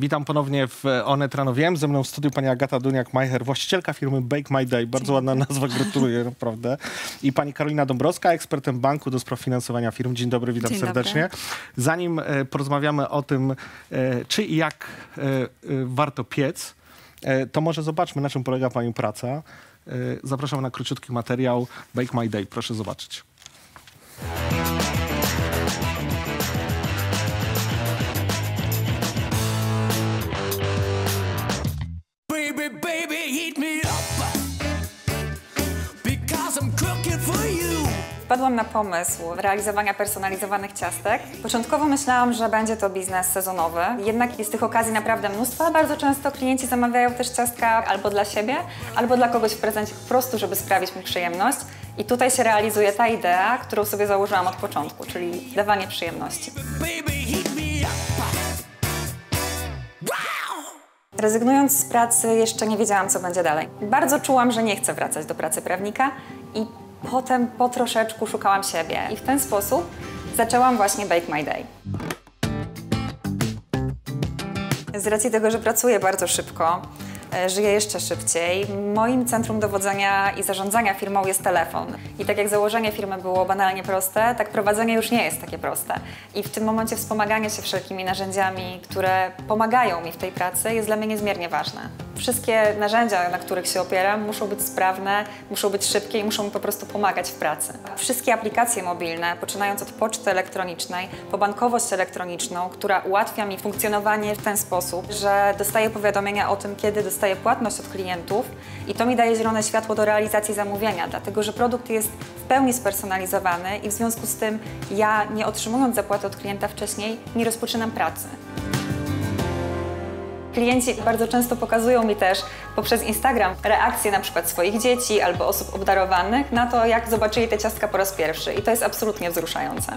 Witam ponownie w Onet Rano Wiem. Ze mną w studiu pani Agata Duniak-Majcher, właścicielka firmy Bake My Day. Bardzo ładna nazwa, gratuluję, naprawdę. I pani Karolina Dąbrowska, ekspertem banku do spraw finansowania firm. Dzień dobry, witam serdecznie. Zanim porozmawiamy o tym, czy i jak warto piec, to może zobaczmy, na czym polega pani praca. Zapraszam na króciutki materiał Bake My Day. Proszę zobaczyć. Wpadłam na pomysł realizowania personalizowanych ciastek. Początkowo myślałam, że będzie to biznes sezonowy, jednak jest tych okazji naprawdę mnóstwo. Bardzo często klienci zamawiają też ciastka albo dla siebie, albo dla kogoś w prezencie po prostu, żeby sprawić mi przyjemność. I tutaj się realizuje ta idea, którą sobie założyłam od początku, czyli dawanie przyjemności. Rezygnując z pracy, jeszcze nie wiedziałam, co będzie dalej. Bardzo czułam, że nie chcę wracać do pracy prawnika i potem po troszeczku szukałam siebie. I w ten sposób zaczęłam właśnie Bake My Day. Z racji tego, że pracuję bardzo szybko, żyję jeszcze szybciej, moim centrum dowodzenia i zarządzania firmą jest telefon. I tak jak założenie firmy było banalnie proste, tak prowadzenie już nie jest takie proste. I w tym momencie wspomaganie się wszelkimi narzędziami, które pomagają mi w tej pracy, jest dla mnie niezmiernie ważne. Wszystkie narzędzia, na których się opieram, muszą być sprawne, muszą być szybkie i muszą mi po prostu pomagać w pracy. Wszystkie aplikacje mobilne, poczynając od poczty elektronicznej po bankowość elektroniczną, która ułatwia mi funkcjonowanie w ten sposób, że dostaję powiadomienia o tym, kiedy dostaję płatność od klientów i to mi daje zielone światło do realizacji zamówienia, dlatego że produkt jest w pełni spersonalizowany i w związku z tym ja, nie otrzymując zapłaty od klienta wcześniej, nie rozpoczynam pracy. Klienci bardzo często pokazują mi też poprzez Instagram reakcje na przykład swoich dzieci albo osób obdarowanych na to, jak zobaczyli te ciastka po raz pierwszy i to jest absolutnie wzruszające.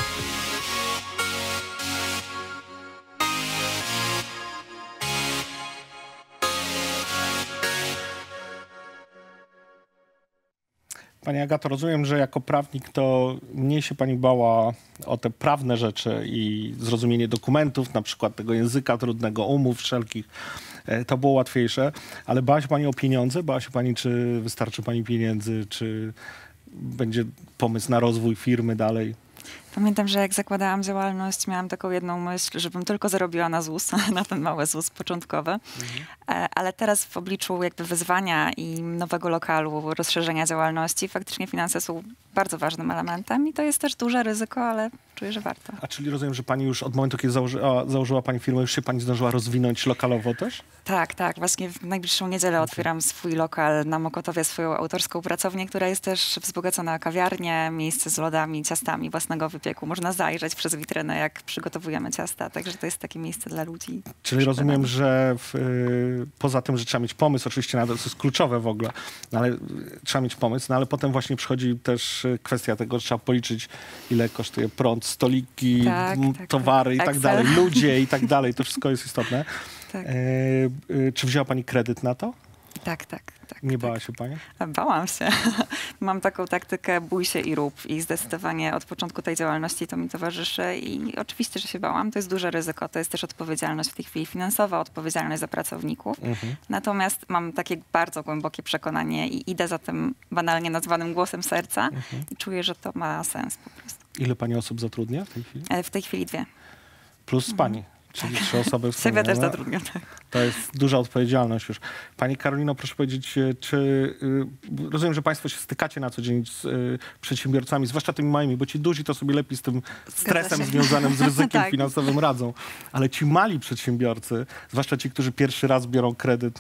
Pani Agato, rozumiem, że jako prawnik to mniej się pani bała o te prawne rzeczy i zrozumienie dokumentów, na przykład tego języka trudnego, umów wszelkich. To było łatwiejsze, ale bała się pani o pieniądze? Bała się pani, czy wystarczy pani pieniędzy, czy będzie pomysł na rozwój firmy dalej? Pamiętam, że jak zakładałam działalność, miałam taką jedną myśl, żebym tylko zarobiła na ZUS, na ten mały ZUS początkowy. Ale teraz w obliczu jakby wyzwania i nowego lokalu, rozszerzenia działalności, faktycznie finanse są bardzo ważnym elementem i to jest też duże ryzyko, ale czuję, że warto. A czyli rozumiem, że pani już od momentu, kiedy założyła pani firmę, już się pani zdążyła rozwinąć lokalowo też? Tak, tak. Właśnie w najbliższą niedzielę otwieram swój lokal na Mokotowie, swoją autorską pracownię, która jest też wzbogacona o kawiarnię, miejsce z lodami, ciastami własnego wypieku. Można zajrzeć przez witrynę, jak przygotowujemy ciasta, także to jest takie miejsce dla ludzi. Czyli rozumiem, że poza tym, że trzeba mieć pomysł, oczywiście to jest kluczowe w ogóle, no ale trzeba mieć pomysł, no ale potem właśnie przychodzi też kwestia tego, że trzeba policzyć, ile kosztuje prąd, stoliki, towary i tak dalej, ludzie i tak dalej. To wszystko jest istotne. Tak. Czy wzięła pani kredyt na to? Tak, tak. Nie bała się pani? Bałam się. Mam taką taktykę bój się i rób i zdecydowanie od początku tej działalności to mi towarzyszy i oczywiście, że się bałam. To jest duże ryzyko, to jest też odpowiedzialność w tej chwili finansowa, odpowiedzialność za pracowników. Natomiast mam takie bardzo głębokie przekonanie i idę za tym banalnie nazwanym głosem serca i czuję, że to ma sens po prostu. Ile pani osób zatrudnia w tej chwili? W tej chwili 2. Plus pani. Czyli 3 osoby Siebie też zatrudniam, tak. To jest duża odpowiedzialność już. Pani Karolino, proszę powiedzieć, czy rozumiem, że państwo się stykacie na co dzień z przedsiębiorcami, zwłaszcza tymi małymi, bo ci duzi to sobie lepiej z tym stresem związanym z ryzykiem finansowym radzą. Ale ci mali przedsiębiorcy, zwłaszcza ci, którzy pierwszy raz biorą kredyt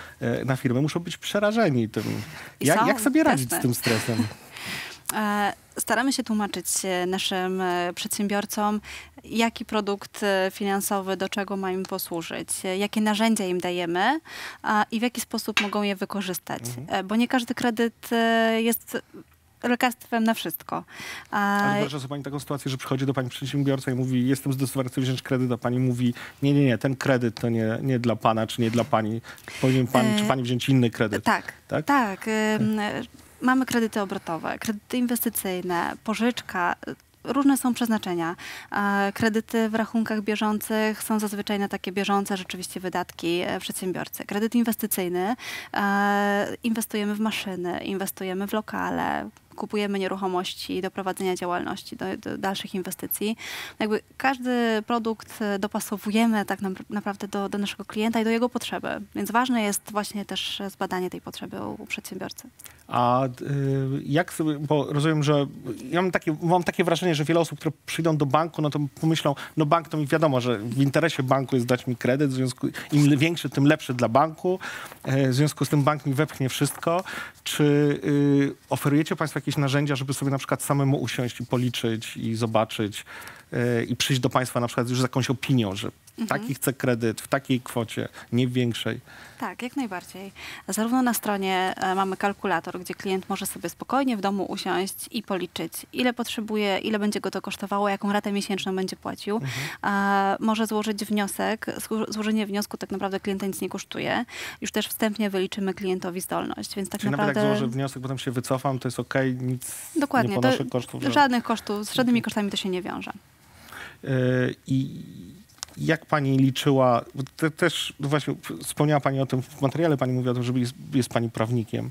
na firmę, muszą być przerażeni tym. Jak sobie radzić z tym stresem? Staramy się tłumaczyć naszym przedsiębiorcom, jaki produkt finansowy do czego ma im posłużyć, jakie narzędzia im dajemy i w jaki sposób mogą je wykorzystać. Bo nie każdy kredyt jest lekarstwem na wszystko. Ale wyobraża sobie pani taką sytuację, że przychodzi do pani przedsiębiorca i mówi, jestem zdecydowany, chcę wziąć kredyt, a pani mówi, nie, ten kredyt to nie dla pana, czy nie dla pani. Powinien pan, czy pani wziąć inny kredyt. Tak. Mamy kredyty obrotowe, kredyty inwestycyjne, pożyczka. różne są przeznaczenia. Kredyty w rachunkach bieżących są zazwyczaj na takie bieżące rzeczywiście wydatki przedsiębiorcy. Kredyt inwestycyjny, inwestujemy w maszyny, inwestujemy w lokale, kupujemy nieruchomości do prowadzenia działalności, do dalszych inwestycji. Jakby każdy produkt dopasowujemy tak naprawdę do naszego klienta i do jego potrzeby. Więc ważne jest właśnie też zbadanie tej potrzeby u przedsiębiorcy. A jak sobie, bo rozumiem, że ja mam takie wrażenie, że wiele osób, które przyjdą do banku, no to pomyślą, no bank to mi wiadomo, że w interesie banku jest dać mi kredyt, w związku im większy, tym lepszy dla banku, w związku z tym bank mi wepchnie wszystko. Czy oferujecie państwo jakieś narzędzia, żeby sobie na przykład samemu usiąść i policzyć i zobaczyć i przyjść do państwa na przykład już z jakąś opinią, że taki chcę kredyt w takiej kwocie, nie w większej? Tak, jak najbardziej. Zarówno na stronie mamy kalkulator, gdzie klient może sobie spokojnie w domu usiąść i policzyć, ile potrzebuje, ile będzie go to kosztowało, jaką ratę miesięczną będzie płacił. Może złożyć wniosek. Złożenie wniosku tak naprawdę klienta nic nie kosztuje. Już też wstępnie wyliczymy klientowi zdolność, więc tak Czyli naprawdę... nawet jak złożę wniosek, potem się wycofam, to jest okej, nic Dokładnie, nie ponoszę kosztów. Żadnych kosztów, z żadnymi kosztami to się nie wiąże. I jak pani liczyła, bo też właśnie wspomniała pani o tym w materiale, pani mówi o tym, że jest pani prawnikiem.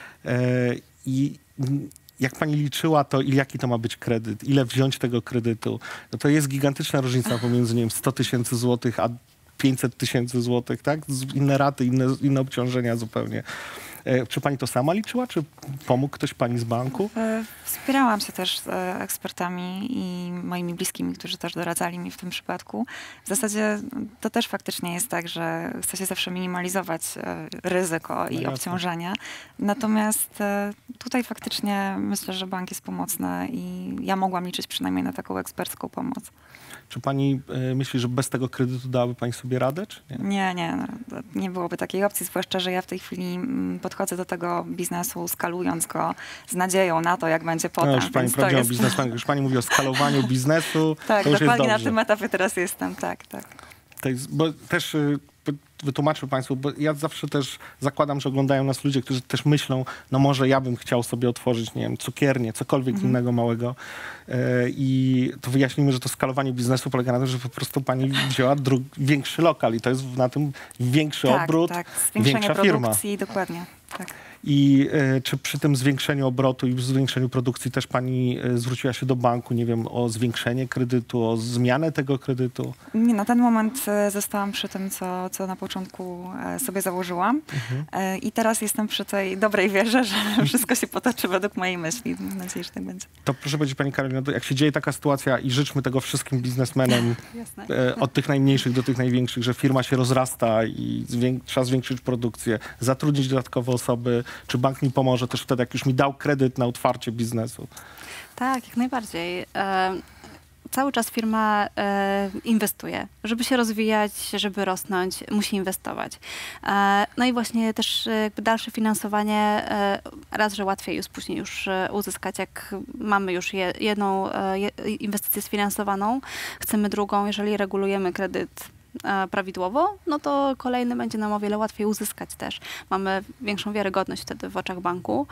I jak pani liczyła to, jaki to ma być kredyt, ile wziąć tego kredytu, no to jest gigantyczna różnica pomiędzy, nie wiem, 100 000 złotych a 500 000 złotych, tak? Inne raty, inne obciążenia zupełnie. Czy pani to sama liczyła, czy pomógł ktoś pani z banku? Wspierałam się też z ekspertami i moimi bliskimi, którzy też doradzali mi w tym przypadku. W zasadzie to też faktycznie jest tak, że chce się zawsze minimalizować ryzyko i obciążenia. Natomiast tutaj faktycznie myślę, że bank jest pomocny i ja mogłam liczyć przynajmniej na taką ekspercką pomoc. Czy pani myśli, że bez tego kredytu dałaby pani sobie radę, czy nie? Nie byłoby takiej opcji, zwłaszcza, że ja w tej chwili podchodzę do tego biznesu skalując go z nadzieją na to, jak będzie potem. No już pani prawdziwa biznesmenka, już pani mówi o skalowaniu biznesu, tak, to już jest dokładnie dobrze. na tym etapie teraz jestem, tak. To jest, bo też wytłumaczę państwu, bo ja zawsze też zakładam, że oglądają nas ludzie, którzy też myślą, no może ja bym chciał sobie otworzyć, nie wiem, cukiernię, cokolwiek innego małego. I to wyjaśnimy, że to skalowanie biznesu polega na tym, że po prostu pani wzięła większy lokal i to jest na tym większy obrót, większa firma. Produkcji, dokładnie, tak. I czy przy tym zwiększeniu obrotu i zwiększeniu produkcji też pani zwróciła się do banku, nie wiem, o zwiększenie kredytu, o zmianę tego kredytu? Nie, na ten moment zostałam przy tym, co na początku sobie założyłam. I teraz jestem przy tej dobrej wierze, że wszystko się potoczy według mojej myśli. Mam nadzieję, że tak będzie. To proszę powiedzieć, pani Karolina, jak się dzieje taka sytuacja i życzmy tego wszystkim biznesmenom, od tych najmniejszych do tych największych, że firma się rozrasta i trzeba zwiększyć produkcję, zatrudnić dodatkowe osoby. Czy bank mi pomoże też wtedy, jak już mi dał kredyt na otwarcie biznesu? Tak, jak najbardziej. Cały czas firma inwestuje. Żeby się rozwijać, żeby rosnąć, musi inwestować. No i właśnie też jakby dalsze finansowanie, raz, że łatwiej jest później już uzyskać, jak mamy już jedną inwestycję sfinansowaną, chcemy drugą, jeżeli regulujemy kredyt prawidłowo, no to kolejny będzie nam o wiele łatwiej uzyskać też. Mamy większą wiarygodność wtedy w oczach banku.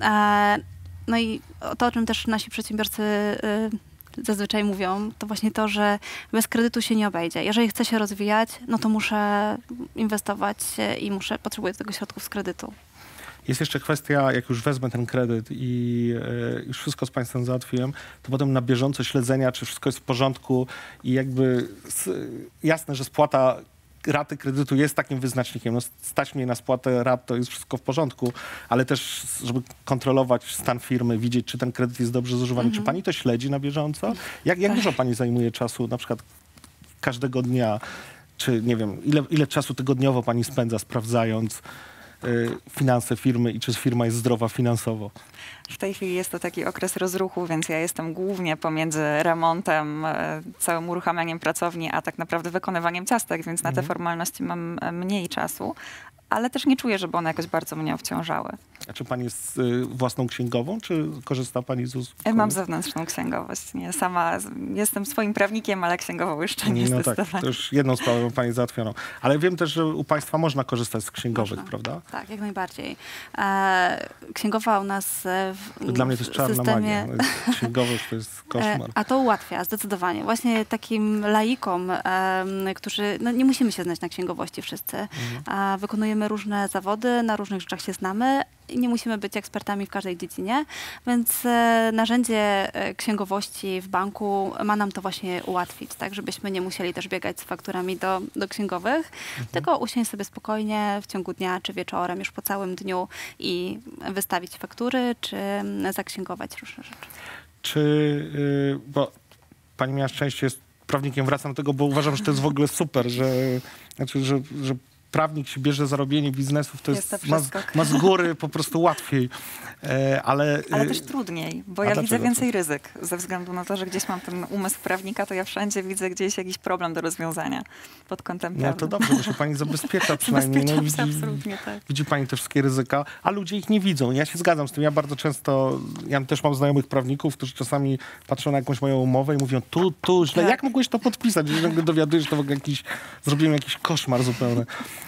No i to, o czym też nasi przedsiębiorcy zazwyczaj mówią, to właśnie to, że bez kredytu się nie obejdzie. Jeżeli chcę się rozwijać, no to muszę inwestować i potrzebuję do tego środków z kredytu. Jest jeszcze kwestia, jak już wezmę ten kredyt i już wszystko z państwem załatwiłem, to potem na bieżąco śledzenia, czy wszystko jest w porządku i jakby jasne, że spłata raty kredytu jest takim wyznacznikiem. No, stać mnie na spłatę rat, to jest wszystko w porządku, ale też, żeby kontrolować stan firmy, widzieć, czy ten kredyt jest dobrze zużywany. Czy pani to śledzi na bieżąco? Jak dużo pani zajmuje czasu, na przykład każdego dnia? Czy nie wiem, ile czasu tygodniowo pani spędza sprawdzając finanse firmy i czy firma jest zdrowa finansowo? W tej chwili jest to taki okres rozruchu, więc ja jestem głównie pomiędzy remontem, całym uruchamianiem pracowni, a tak naprawdę wykonywaniem ciastek, więc na te formalności mam mniej czasu, ale też nie czuję, żeby one jakoś bardzo mnie obciążały. A czy pani jest własną księgową, czy korzysta pani z usług? Mam zewnętrzną księgowość. Nie, sama jestem swoim prawnikiem, ale księgową jeszcze nie zdecydowanie. Tak, to już jedną sprawę pani załatwiono. Ale wiem też, że u państwa można korzystać z księgowych, prawda? Tak, jak najbardziej. Księgowa u nas Dla mnie to jest czarna systemie... magia. Księgowość to jest koszmar. A to ułatwia, zdecydowanie. Właśnie takim laikom, którzy, no nie musimy się znać na księgowości wszyscy, a wykonujemy różne zawody, na różnych rzeczach się znamy i nie musimy być ekspertami w każdej dziedzinie, więc narzędzie księgowości w banku ma nam to właśnie ułatwić, tak, żebyśmy nie musieli też biegać z fakturami do księgowych, tylko usiąść sobie spokojnie w ciągu dnia czy wieczorem, już po całym dniu i wystawić faktury, czy zaksięgować różne rzeczy. Czy, bo pani miała szczęście, jest prawnikiem, wracam do tego, bo uważam, że to jest w ogóle super, że prawnik się bierze za robienie biznesów, to jest ma z góry po prostu łatwiej. Ale też trudniej, bo ja widzę więcej ryzyk. Ze względu na to, że gdzieś mam ten umysł prawnika, to ja wszędzie widzę gdzieś jakiś problem do rozwiązania pod kątem prawnym. No to dobrze, bo się pani zabezpiecza przynajmniej. No, absolutnie tak. Widzi pani te wszystkie ryzyka, a ludzie ich nie widzą. Ja się zgadzam z tym. Ja bardzo często, ja też mam znajomych prawników, którzy czasami patrzą na jakąś moją umowę i mówią, tu źle, jak mogłeś to podpisać? Że nagle dowiadujesz, że to w ogóle zrobiłem jakiś koszmar zupełny.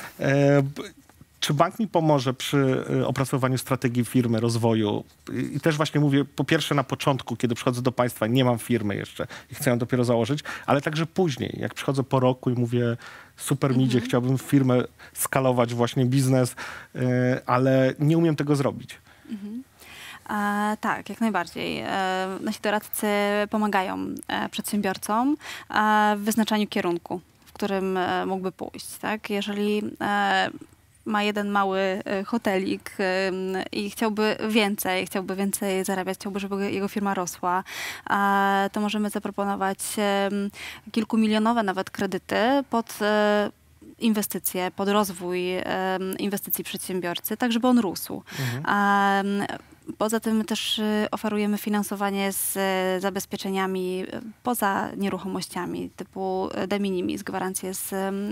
Czy bank mi pomoże przy opracowaniu strategii firmy, rozwoju? I też właśnie mówię, po pierwsze na początku, kiedy przychodzę do państwa, nie mam firmy jeszcze i chcę ją dopiero założyć, ale także później, jak przychodzę po roku i mówię, super mi idzie, chciałbym firmę skalować, właśnie biznes, ale nie umiem tego zrobić. Tak, jak najbardziej. Nasi doradcy pomagają przedsiębiorcom w wyznaczaniu kierunku, w którym mógłby pójść. Tak? Jeżeli ma jeden mały hotelik i chciałby więcej zarabiać, chciałby, żeby jego firma rosła, to możemy zaproponować kilkumilionowe nawet kredyty pod inwestycje, pod rozwój inwestycji przedsiębiorcy, tak żeby on rósł. Poza tym też oferujemy finansowanie z zabezpieczeniami poza nieruchomościami, typu de minimis, gwarancje z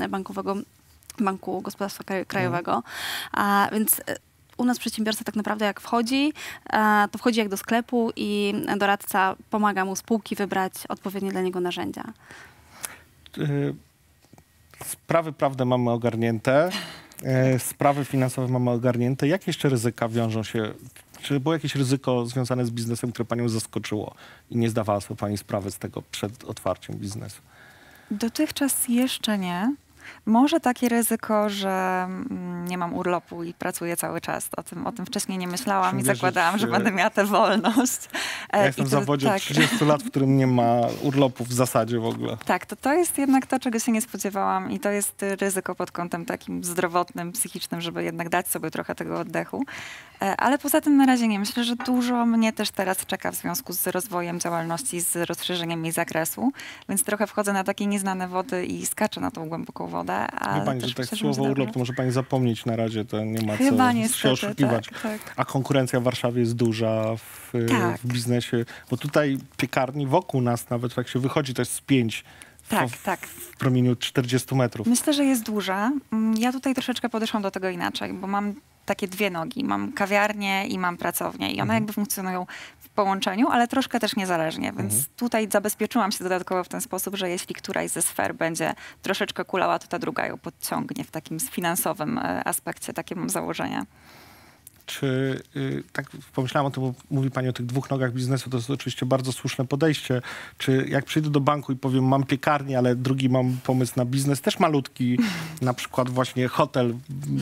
Banku Gospodarstwa Krajowego. Więc u nas przedsiębiorca tak naprawdę jak wchodzi, to wchodzi jak do sklepu i doradca pomaga mu z półki wybrać odpowiednie dla niego narzędzia. Sprawy prawne mamy ogarnięte, sprawy finansowe mamy ogarnięte. Jakie jeszcze ryzyka wiążą się? Czy było jakieś ryzyko związane z biznesem, które panią zaskoczyło i nie zdawała sobie pani sprawy z tego przed otwarciem biznesu? Dotychczas jeszcze nie. Może takie ryzyko, że nie mam urlopu i pracuję cały czas. O tym wcześniej nie myślałam i zakładałam, że będę miała tę wolność. Ja jestem w zawodzie 30 lat, w którym nie ma urlopu w zasadzie w ogóle. Tak, to jest jednak to, czego się nie spodziewałam i to jest ryzyko pod kątem takim zdrowotnym, psychicznym, żeby jednak dać sobie trochę tego oddechu. Ale poza tym na razie nie. Myślę, że dużo mnie też teraz czeka w związku z rozwojem działalności, z rozszerzeniem jej zakresu, więc trochę wchodzę na takie nieznane wody i skaczę na tą głęboką wodę. Wie pani, że tak słowo urlop to może pani zapomnieć na razie, to nie ma Chyba co się oszukiwać. Tak. A konkurencja w Warszawie jest duża w biznesie, bo tutaj piekarni wokół nas nawet jak się wychodzi, to jest z 5 w promieniu 40 metrów. Myślę, że jest duża. Ja tutaj troszeczkę podeszłam do tego inaczej, bo mam takie dwie nogi. Mam kawiarnię i mam pracownię i one jakby funkcjonują w połączeniu, ale troszkę też niezależnie, więc tutaj zabezpieczyłam się dodatkowo w ten sposób, że jeśli któraś ze sfer będzie troszeczkę kulała, to ta druga ją podciągnie w takim finansowym aspekcie. Takie mam założenia. Czy, tak pomyślałam o tym, bo mówi pani o tych dwóch nogach biznesu, to jest oczywiście bardzo słuszne podejście. Czy jak przyjdę do banku i powiem, mam piekarnię, ale drugi mam pomysł na biznes, też malutki, na przykład właśnie hotel,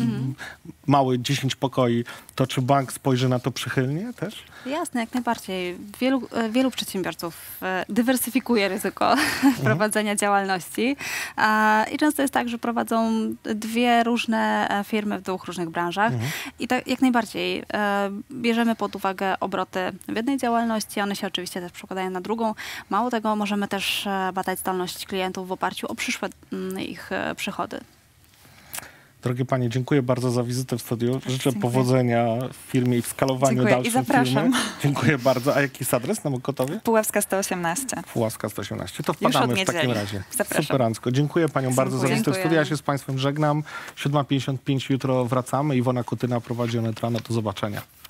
mały, 10 pokoi, to czy bank spojrzy na to przychylnie też? Jasne, jak najbardziej. Wielu przedsiębiorców dywersyfikuje ryzyko prowadzenia działalności i często jest tak, że prowadzą dwie różne firmy w dwóch różnych branżach i tak jak najbardziej bierzemy pod uwagę obroty w jednej działalności, one się oczywiście też przekładają na drugą. Mało tego, możemy też badać zdolność klientów w oparciu o przyszłe ich przychody. Drogie panie, dziękuję bardzo za wizytę w studiu. Życzę powodzenia w firmie i w skalowaniu dalszym firmy. Dziękuję bardzo. A jaki jest adres na Mokotowie? Puławska 118. Puławska 118. To wpadamy w takim razie. Zapraszam. Superancko. Dziękuję paniom bardzo za wizytę w studiu. Ja się z państwem żegnam. 7:55 jutro wracamy. Iwona Kutyna prowadzi Onet Rano. Do zobaczenia.